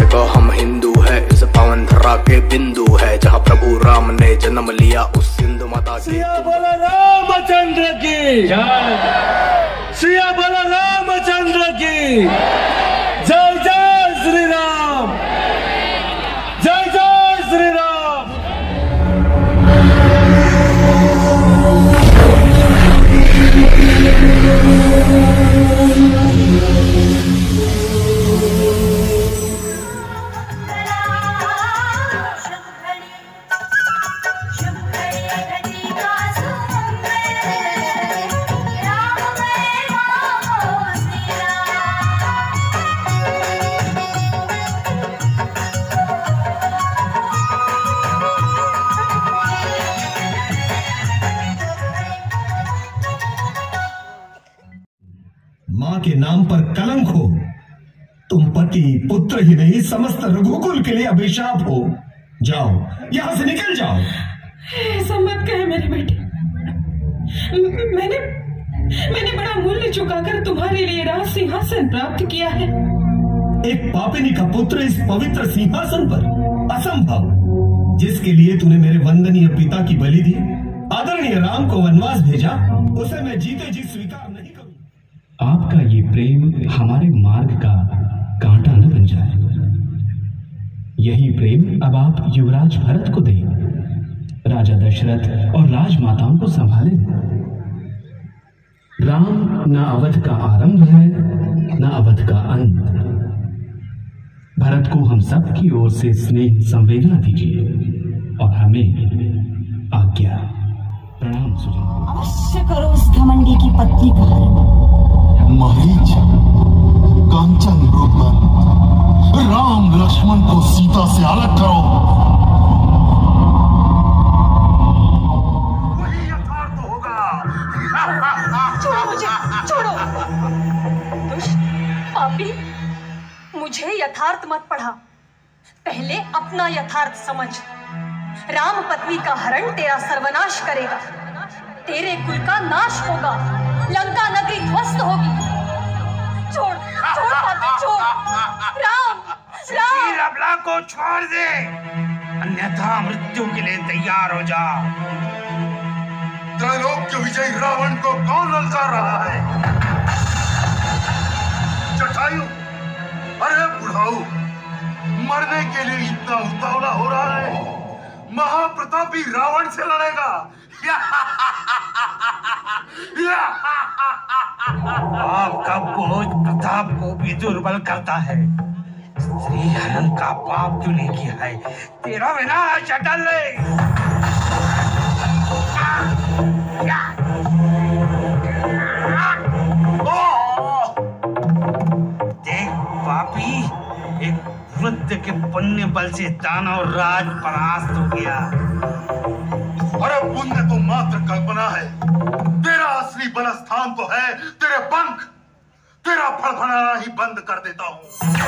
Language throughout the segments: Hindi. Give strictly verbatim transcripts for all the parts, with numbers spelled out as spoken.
को हम हिंदू है, इस पावन धरा के बिंदु है, जहाँ प्रभु राम ने जन्म लिया उस सिंधु माता के। सिया बोला रामचंद्र की जय, सिया बोला रामचंद्र की जय, जय श्री राम, जय जय श्री राम। मां के नाम पर कलंक हो, तुम पति पुत्र ही नहीं समस्त रघुकुल के लिए अभिशाप हो। जाओ यहां से निकल जाओ। ऐसा मत कहे मेरे बेटे, मैंने मैंने बड़ा मूल्य चुकाकर तुम्हारे लिए राज सिंहासन प्राप्त किया है। एक पापिनी का पुत्र इस पवित्र सिंहासन पर, असंभव। जिसके लिए तूने मेरे वंदनीय पिता की बलि दी, आदरणीय राम को वनवास भेजा, उसे मैं जीते जी स्वीकार नहीं करूं। आपका ये प्रेम हमारे मार्ग का कांटा न बन जाए। यही प्रेम अब आप युवराज भरत को दें, राजा दशरथ और राजमाताओं को संभालें। राम न अवध का आरंभ है न अवध का अंत। भरत को हम सब की ओर से स्नेह संवेदना दीजिए और हमें आज्ञा। प्रणाम सुजन। अवश्य करो उस घमंडी की पत्नी का हरण। मरीच, कांचन ब्रुकमन, राम लक्ष्मण को सीता से अलग करो। वही यथार्थ होगा। छोड़ो मुझे, छोड़ो। दुष्ट पापी, मुझे यथार्थ मत पढ़ा, पहले अपना यथार्थ समझ। राम पत्नी का हरण तेरा सर्वनाश करेगा, तेरे कुल का नाश होगा, लंका नगरी ध्वस्त होगी। छोड़, छोड़ पापी, छोड़। राम, राम। अबला को छोड़ दे, अन्यथा मृत्यु के लिए तैयार हो जा। त्रैलोक्य विजयी रावण को कौन ललकार रहा है? जटायु, अरे बुढ़ाऊ, मरने के लिए इतना उतावला हो रहा है? महाप्रतापी रावण से लड़ेगा? आपका बोझ प्रताप को भी दुर्बल करता है। स्त्री हरण का पाप क्यों नहीं किया है? तेरा विनाश अटल है। देख पापी, एक वृद्ध के पुण्य बल से दानव राज परास्त हो गया। अरे पुण्य तो मात्र कल्पना है, तेरा असली बल स्थान तो है तेरे पंख। तेरा फड़फड़ाना ही बंद कर देता हूं।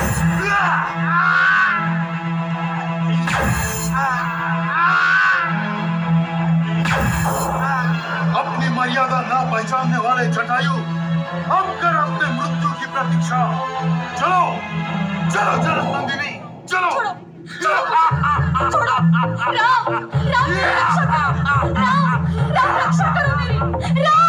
अपनी मर्यादा ना पहचानने वाले जटायु, अब कर अपने मृत्यु की प्रतीक्षा। चलो चलो चलो नंदिनी, चलो। छोड़ो, छोड़ो, छोड़ो। राम, राम मेरी रक्षा करो। राम, राम रक्षा करो मेरी। राम।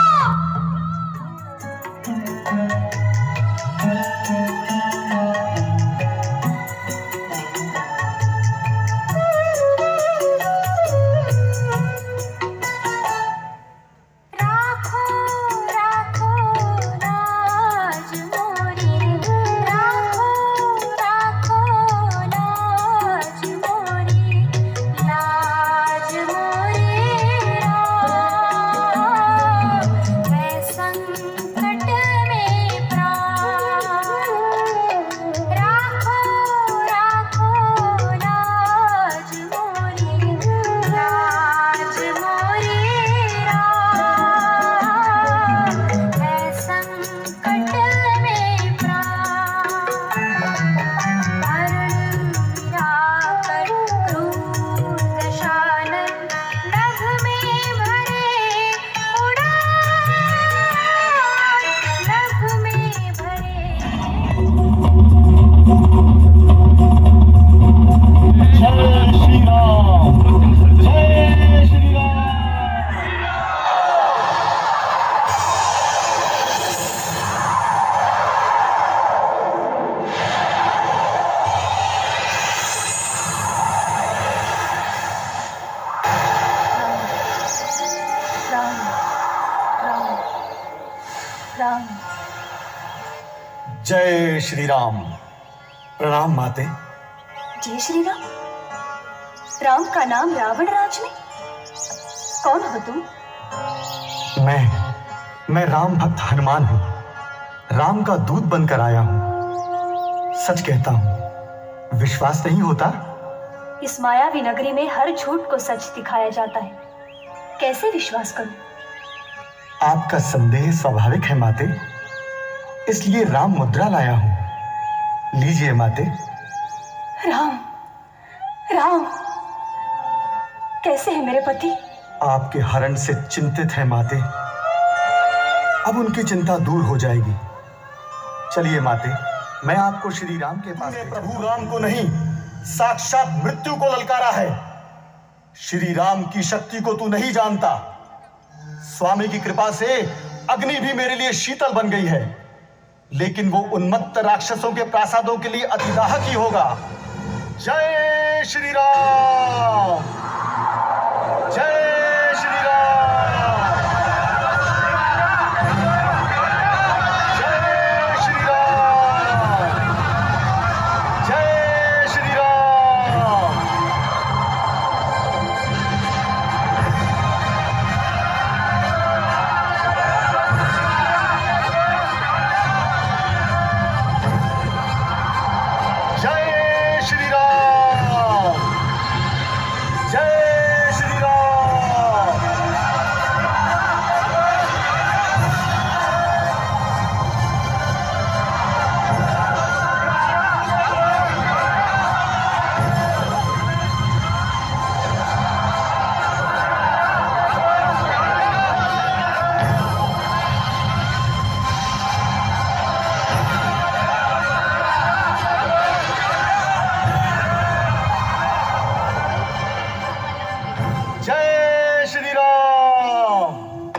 Thank you. जय श्री राम। प्रणाम माते। जय श्री राम। राम का नाम रावण राज में? कौन हो तुम? मैं मैं राम भक्त हनुमान हूं। राम का दूत बनकर आया हूं। सच कहता हूं, विश्वास नहीं होता? इस मायावी नगरी में हर झूठ को सच दिखाया जाता है, कैसे विश्वास करूं? आपका संदेह स्वाभाविक है माते, इसलिए राम मुद्रा लाया हूं। लीजिए माते। राम राम कैसे है मेरे पति? आपके हरण से चिंतित है माते। अब उनकी चिंता दूर हो जाएगी। चलिए माते, मैं आपको श्री राम के पास। प्रभु राम को नहीं, साक्षात मृत्यु को ललकारा है। श्री राम की शक्ति को तू नहीं जानता। स्वामी की कृपा से अग्नि भी मेरे लिए शीतल बन गई है, लेकिन वो उन्मत्त राक्षसों के प्रासादों के लिए अतिदाहक ही होगा। जय श्री राम, जय श्री राम, जय श्री राम, जय श्री राम। जय श्री राम, जय श्री राम। जय श्री राम।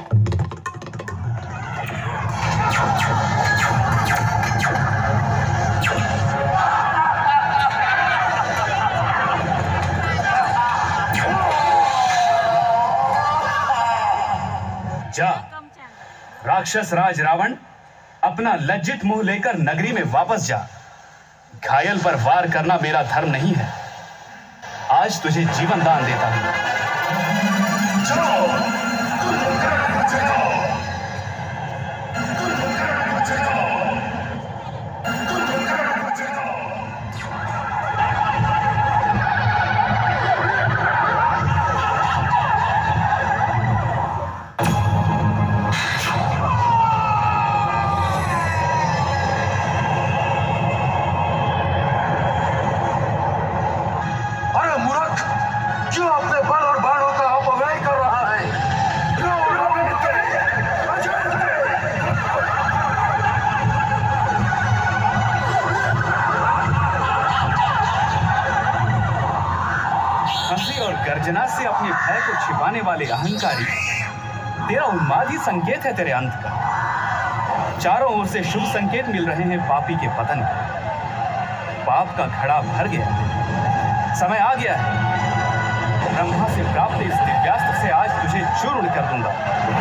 जा, राक्षस राज रावण, अपना लज्जित मुंह लेकर नगरी में वापस जा। घायल पर वार करना मेरा धर्म नहीं है। आज तुझे जीवन दान देता हूं। अरे मूर्ख, क्यों अपने बल और बाणों का अपव्यय कर रहा है? हंसी और गर्जना से अपने भय को छिपाने वाले अहंकारी, तेरा उन्माद ही संकेत है तेरे अंत का। चारों ओर से शुभ संकेत मिल रहे हैं पापी के पतन का। पाप का घड़ा भर गया, समय आ गया है। ब्रह्मा से प्राप्त इस दिव्यास्त्र से आज तुझे चूर्ण कर दूंगा।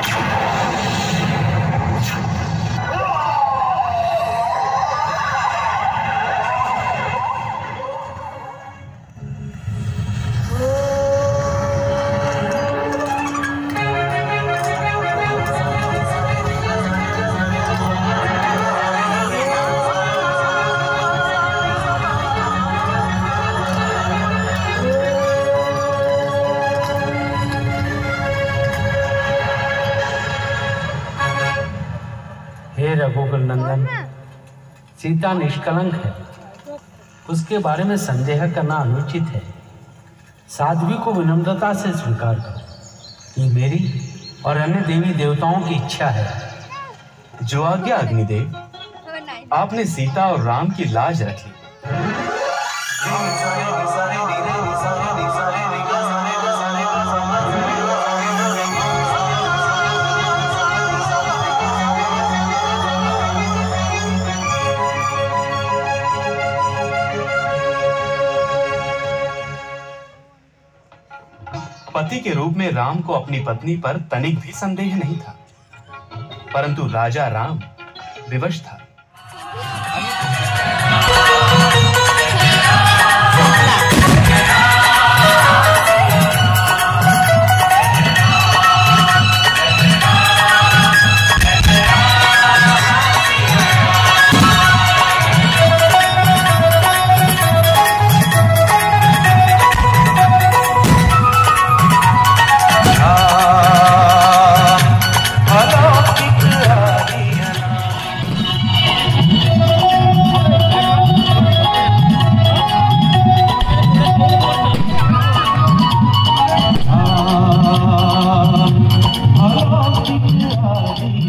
हे रघुकुल नंदन, सीता निष्कलंक है, उसके बारे में संदेह करना अनुचित है। साध्वी को विनम्रता से स्वीकार करो। ये मेरी और अन्य देवी देवताओं की इच्छा है। जो आज्ञा अग्निदेव। आपने सीता और राम की लाज रखी। पति के रूप में राम को अपनी पत्नी पर तनिक भी संदेह नहीं था, परंतु राजा राम विवश था। दुआरी